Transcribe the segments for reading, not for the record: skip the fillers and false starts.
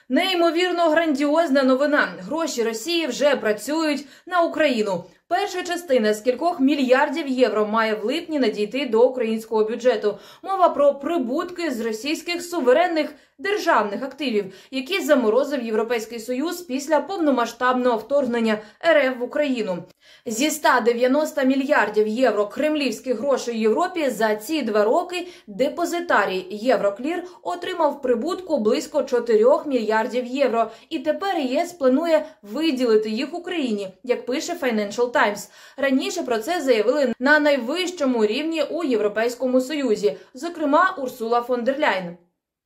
Неймовірно грандіозна новина. Гроші Росії вже працюють на Україну. Перша частина з кількох мільярдів євро має в липні надійти до українського бюджету. Мова про прибутки з російських суверенних державних активів, які заморозив Європейський Союз після повномасштабного вторгнення РФ в Україну. Зі 190 мільярдів євро кремлівських грошей в Європі за ці 2 роки депозитарій Євроклір отримав прибутку близько 4 мільярдів євро. І тепер ЄС планує виділити їх Україні, як пише Financial Times. Раніше про це заявили на найвищому рівні у Європейському Союзі, зокрема Урсула фон дер Ляйн.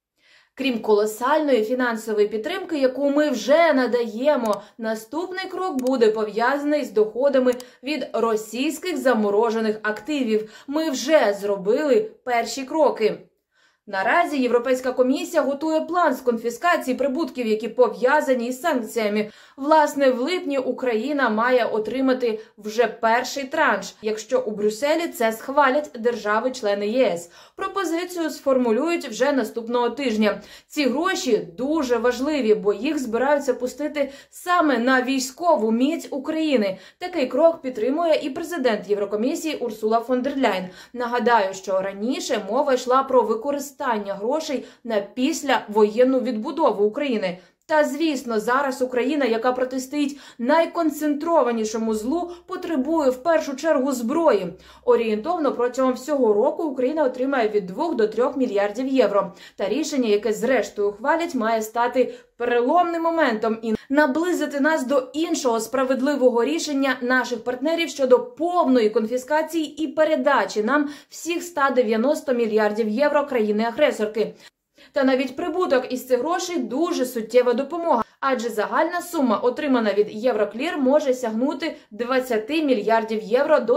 Крім колосальної фінансової підтримки, яку ми вже надаємо, наступний крок буде пов'язаний з доходами від російських заморожених активів. Ми вже зробили перші кроки. Наразі Європейська комісія готує план з конфіскації прибутків, які пов'язані із санкціями. Власне, в липні Україна має отримати вже перший транш, якщо у Брюсселі це схвалять держави-члени ЄС. Пропозицію сформулюють вже наступного тижня. Ці гроші дуже важливі, бо їх збираються пустити саме на військову міць України. Такий крок підтримує і президент Єврокомісії Урсула фон дер Ляйн. Нагадаю, що раніше мова йшла про використання грошей на післявоєнну відбудову України. Та, звісно, зараз Україна, яка протистоїть найконцентрованішому злу, потребує в першу чергу зброї. Орієнтовно протягом всього року Україна отримає від 2 до 3 мільярдів євро. Та рішення, яке зрештою ухвалять, має стати переломним моментом і наблизити нас до іншого справедливого рішення наших партнерів щодо повної конфіскації і передачі нам всіх 190 мільярдів євро країни-агресорки. Та навіть прибуток із цих грошей дуже суттєва допомога, адже загальна сума, отримана від Євроклір, може сягнути 20 мільярдів євро до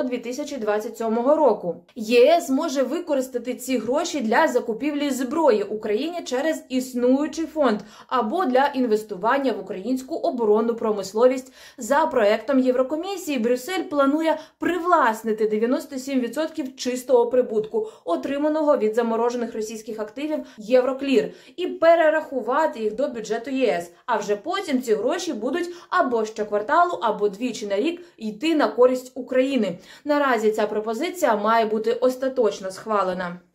2027 року. ЄС може використати ці гроші для закупівлі зброї Україні через існуючий фонд або для інвестування в українську оборонну промисловість. За проектом Єврокомісії Брюссель планує привласнити 97% чистого прибутку, отриманого від заморожених російських активів Євроклір, і перерахувати їх до бюджету ЄС. А вже потім ці гроші будуть або щокварталу, або двічі на рік йти на користь України. Наразі ця пропозиція має бути остаточно схвалена.